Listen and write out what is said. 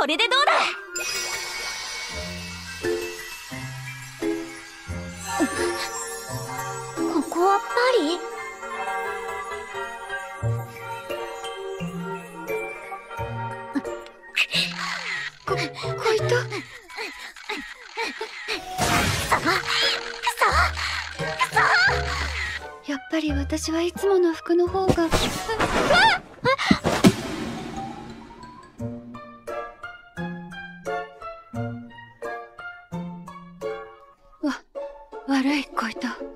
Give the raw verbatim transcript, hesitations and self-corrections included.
これでどうだ。ここはパリ？ こ、こいと。やっぱり私はいつもの服の方が。わ、悪い、こいと。